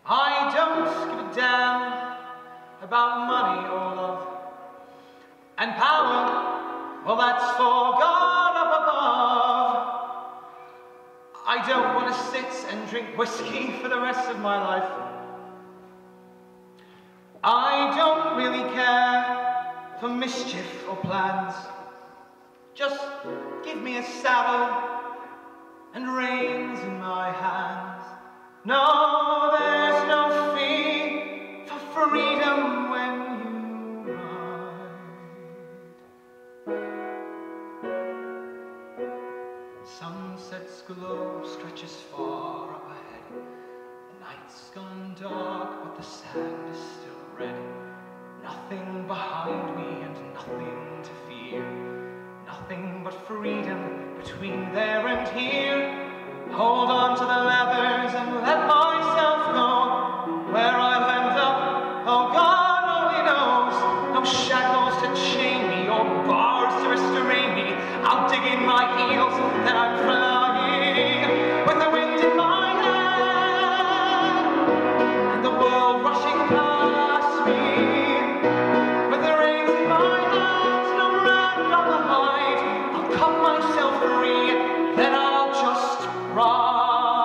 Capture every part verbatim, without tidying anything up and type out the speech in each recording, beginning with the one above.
I don't give a damn about money or love. And power, well that's for God up above. I don't want to sit and drink whiskey for the rest of my life. I don't really care for mischief or plans. Just give me a saddle and reins in my hands. No, there's no fee for freedom when you ride. Sunset's glow stretches far up ahead. The night's gone dark, but the sand is still red. Nothing behind me and nothing to fear. Nothing but freedom between there and here. Hold on to the leathers and let myself go. Where I'll end up, oh God only knows. No shackles to chain me or bars to restrain me. I'll dig in my heels, then I'm flying with the wind in my hair and the world rushing past me. With the reins in my hands, no round on the hide. I'll cut myself free, then I'll just ride.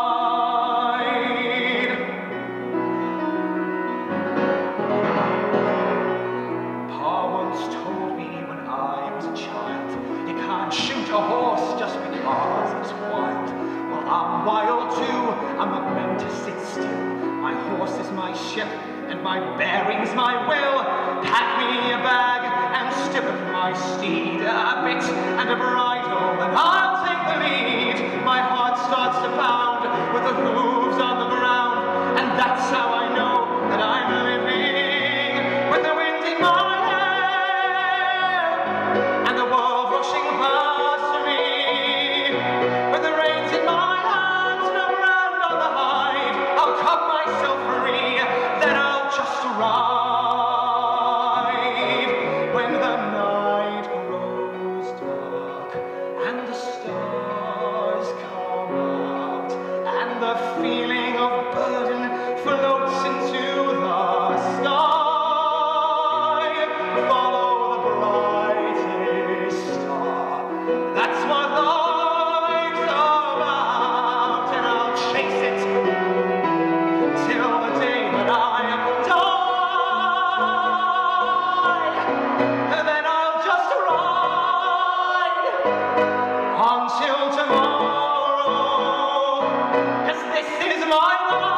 Pa once told me when I was a child, you can't shoot a horse just because it's wild. Well, I'm wild too, I'm not meant to sit still. My horse is my ship, and my bearing's my will. Pack me a bag and stiffen my steed, a bit and a bridle, and I'll take the lead. My heart starts to pound with the hooves on the ground, and that's how I know that I'm living with the wind in my hair and the world rushing past me. With the reins in my hands, no round on the hide. I'll cut myself free, then I'll just ride. When the night grows dark and the stars come out and the feeling of burden floats into the sky, follow the brightest star. That's what life's about, and I'll chase it till the day that I die. And then I'll just ride until tomorrow, 'cause this is my life.